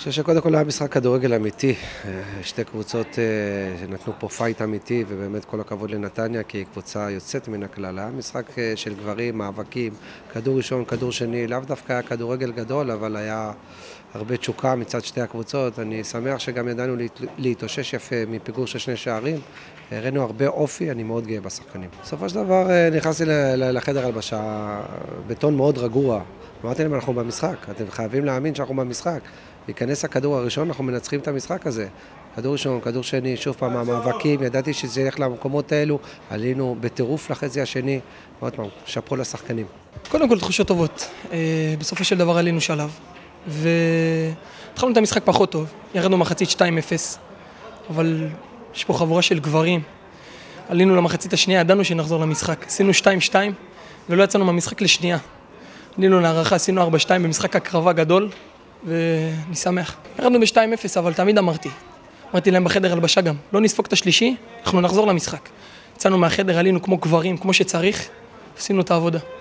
חושב שקודם כל היה משחק כדורגל אמיתי, שתי קבוצות שנתנו פה פייט אמיתי, ובאמת כל הכבוד לנתניה, כי היא קבוצה יוצאת מן הכלל. היה משחק של גברים, מאבקים, כדור ראשון, כדור שני, לאו דווקא היה כדורגל גדול, אבל היה הרבה תשוקה מצד שתי הקבוצות. אני שמח שגם ידענו להתאושש יפה מפיגור של 2 שערים. הראינו הרבה אופי, אני מאוד גאה בשחקנים. בסופו של דבר נכנסתי לחדר הלבשה בטון מאוד רגוע. אמרתי להם, אנחנו במשחק, אתם חייבים להאמין שאנחנו במשחק. ייכנס הכדור הראשון, אנחנו מנצחים את המשחק הזה. כדור ראשון, כדור שני, שוב פעם המאבקים, ידעתי שזה ילך למקומות האלו, עלינו בטירוף לחצי השני, ועוד פעם, שפרו לשחקנים. קודם כל תחושות טובות, בסופו של דבר עלינו שלב, והתחלנו את המשחק פחות טוב, ירדנו מחצית 2-0, אבל יש פה חבורה של גברים, עלינו למחצית השנייה, ידענו שנחזור למשחק, עשינו 2-2, ולא יצאנו מהמשחק לשנייה. עלינו להערכה, עשינו 4-2 במשחק הקרבה גדול, ואני שמח. ירדנו ב-2-0, אבל תמיד אמרתי להם בחדר הלבשה גם, לא נספוג את השלישי, אנחנו נחזור למשחק. יצאנו מהחדר, עלינו כמו גברים, כמו שצריך, עשינו את העבודה.